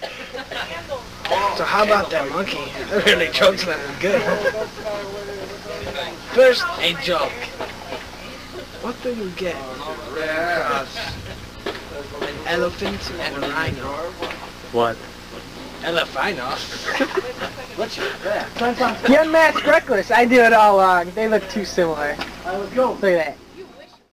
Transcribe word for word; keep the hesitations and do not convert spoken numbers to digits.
So how about that monkey? That really chokes them good. First, a joke. What do you get across an elephant and a rhino? What? Elephino. What's your that? The Unmasked Reckless. I do it all wrong. They look too similar. Look at that.